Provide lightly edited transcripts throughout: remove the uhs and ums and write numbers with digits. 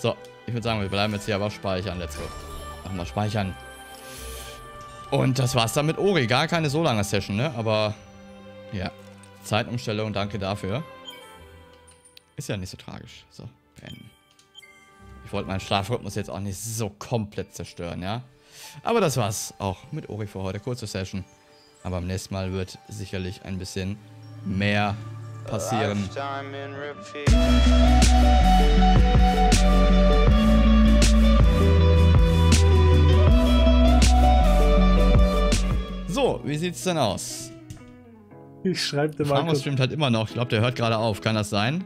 So, ich würde sagen, wir bleiben jetzt hier aber speichern. Let's go. Machen wir speichern. Und das war's dann mit Ori. Gar keine so lange Session, ne? Aber, ja. Zeitumstellung, danke dafür. Ist ja nicht so tragisch. So, beenden. Ich wollte meinen Schlafrhythmus jetzt auch nicht so komplett zerstören, ja? Aber das war's auch mit Ori für heute. Kurze Session. Aber beim nächsten Mal wird sicherlich ein bisschen mehr passieren. So, wie sieht's denn aus? Ich schreibe dir mal. Franco streamt halt immer noch. Ich glaube, der hört gerade auf. Kann das sein?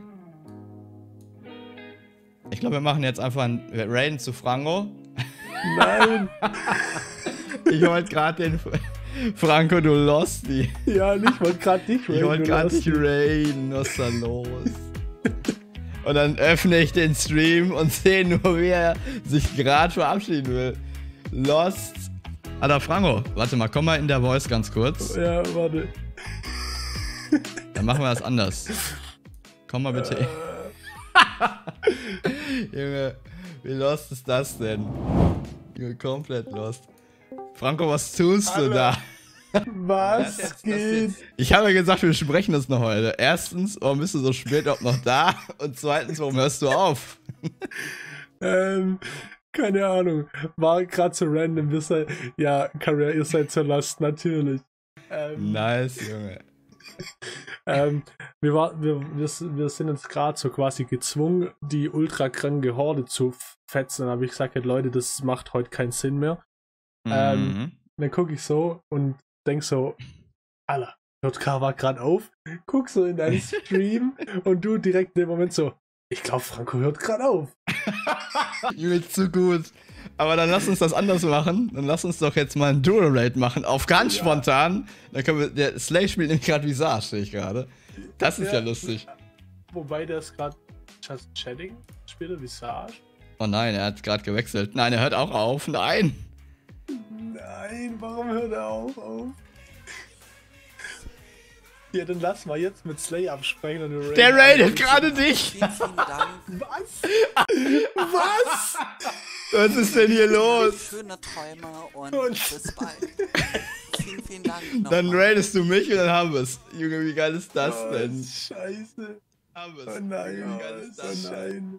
Ich glaube, wir machen jetzt einfach ein Raiden zu Franco. Nein! Ich wollte gerade den... Franco, du Losty. Ja, ich wollte gerade dich raiden. Ich wollte gerade dich raiden. Was ist da los? Und dann öffne ich den Stream und sehe nur, wie er sich gerade verabschieden will. Lost. Alter, Franco, warte mal, komm mal in der Voice ganz kurz. Ja, warte. Dann machen wir das anders. Komm mal bitte. Junge, wie lost ist das denn? Junge, komplett lost. Franco, was tust du da? Was geht? Ich habe ja gesagt, wir sprechen das noch heute. Erstens, warum bist du so spät überhaupt noch da? Und zweitens, warum hörst du auf? Keine Ahnung. War gerade so random. Ja, Carrier, ihr seid zur Last, natürlich. Nice, Junge. Wir sind jetzt gerade so quasi gezwungen, die ultra kranke Horde zu fetzen. Dann habe ich gesagt, Leute, das macht heute keinen Sinn mehr. Dann gucke ich so und denk so, Alter, JK war gerade auf, guck so in deinen Stream und du direkt in dem Moment so, ich glaube, Franco hört gerade auf. Junge, zu gut. Aber dann lass uns das anders machen. Dann lass uns doch jetzt mal ein Dual-Raid machen, auf ganz spontan. Dann können wir, der Slay spielt nämlich gerade Visage, sehe ich gerade. Das ist ja lustig. Wobei der ist gerade Just Chatting, spielt er Visage. Oh nein, er hat gerade gewechselt. Nein, er hört auch auf. Nein. Nein, warum hört er auf? Ja, dann lass mal jetzt mit Slay absprechen und du der raidet gerade dich! Vielen Dank. Was? Was? Was ist denn hier los? Schöne Träume und bis bald. Vielen Dank. Dann raidest du mich und dann haben wir es. Junge, wie geil ist das denn? Scheiße. Haben wir's. Oh nein, Wie geil ist das oh nein.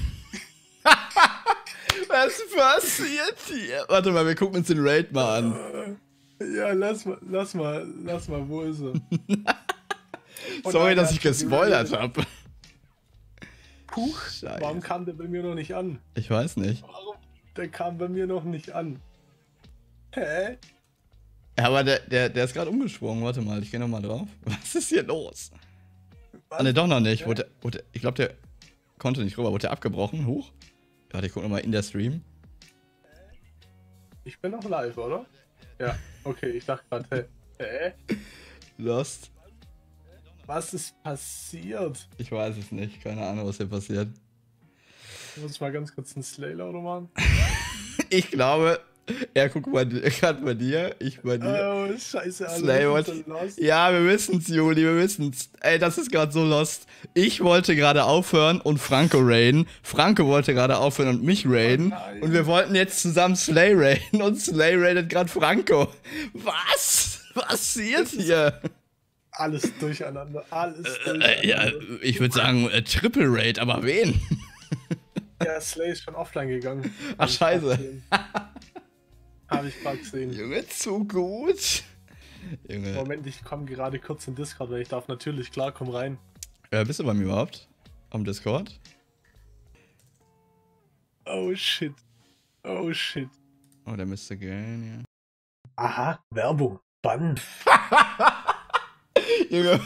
Was passiert hier? Warte mal, wir gucken uns den Raid mal an. Ja, lass mal, wo ist er? Sorry, dass ich gespoilert habe. Huch, warum kam der bei mir noch nicht an? Ich weiß nicht. Warum? Der kam bei mir noch nicht an. Hä? Ja, aber der ist gerade umgesprungen. Warte mal, ich gehe nochmal drauf. Was ist hier los? Was? Ah, ne, doch noch nicht. Ich glaube, der konnte nicht rüber. Wurde der abgebrochen? Huch. Warte, ich guck nochmal in der Stream. Ich bin noch live, oder? Ja, okay, ich dachte gerade, hä? Lost. Was ist passiert? Ich weiß es nicht. Keine Ahnung, was hier passiert. Ich muss mal ganz kurz einen Slay-Loader machen. Ich glaube, er guckt gerade bei dir, ich bei dir. Oh, scheiße, Slaywatch. Ja, wir wissen's, Juli, wir wissen's. Ey, das ist gerade so lost. Ich wollte gerade aufhören und Franco raiden. Franco wollte gerade aufhören und mich raiden. Und wir wollten jetzt zusammen Slay raiden und Slay raidet gerade Franco. Was? Was passiert hier? Alles durcheinander, alles durcheinander. Ja, ich würde sagen Triple Raid, aber wen? Ja, Slay ist schon offline gegangen. Ach, scheiße. Habe ich gerade gesehen. Junge, zu gut. Junge. Moment, ich komme gerade kurz in Discord, weil ich darf natürlich, klar, komm rein. Bist du bei mir überhaupt? Am Discord? Oh shit. Oh shit. Oh, der müsste gehen, ja. Aha, Werbung. Bann. Junge.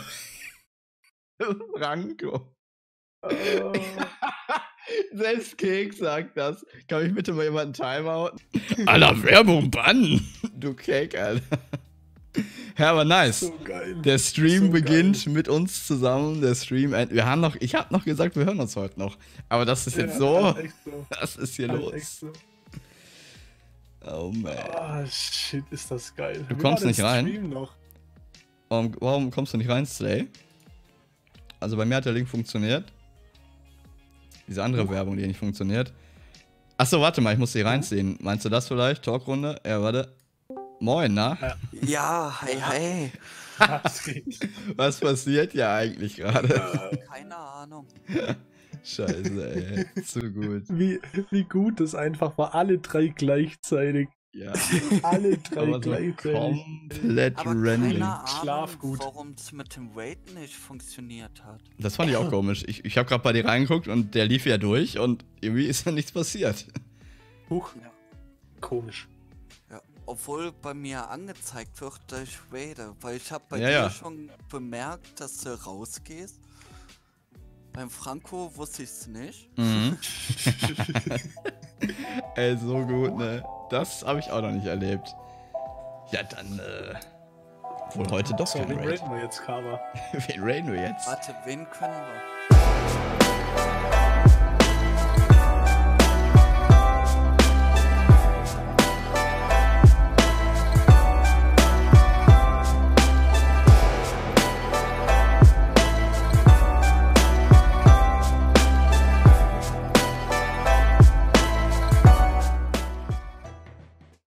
Franco. Oh. Selbst Keks sagt das. Kann mich bitte mal jemand timeouten? Alter, Werbung bannen. Du Cake, Alter. Ja, aber nice. So geil. Der Stream so beginnt geil. mit uns zusammen. Der Stream, ich habe noch gesagt, wir hören uns heute noch. Aber das ist jetzt Ja, so. echt so. Was ist hier Echt los? so. Oh man. Ah, shit, ist das geil. Du Wie kommst war nicht der rein? Stream noch? Warum kommst du nicht rein, Slay? Also bei mir hat der Link funktioniert. Diese andere Werbung, die nicht funktioniert. Achso, warte mal, ich muss die reinziehen. Meinst du das vielleicht? Talkrunde? Ja, warte. Moin, na? Ja, hey. Was passiert ja eigentlich gerade? Keine Ahnung. Scheiße, ey. Zu gut. Wie gut das einfach war. Alle drei gleichzeitig. Ja. Alle drei Aber so gleichzeitig. komplett Aber random. keine Ahnung, Schlafgut. warum es mit dem Raid nicht funktioniert hat. Das fand ich auch komisch. Ich habe gerade bei dir reingeguckt und der lief ja durch und irgendwie ist ja nichts passiert. Huch. Ja. Komisch. Ja, obwohl bei mir angezeigt wird, dass ich raide, weil ich habe bei Ja, dir ja. schon bemerkt, dass du rausgehst. Beim Franco wusste ich es nicht. Mhm. Ey, so gut, ne? Das habe ich auch noch nicht erlebt. Ja, dann, wohl heute doch So, kein wen Raid. raiden wir jetzt, Kava? Wen raiden wir jetzt? Warte, wen können wir?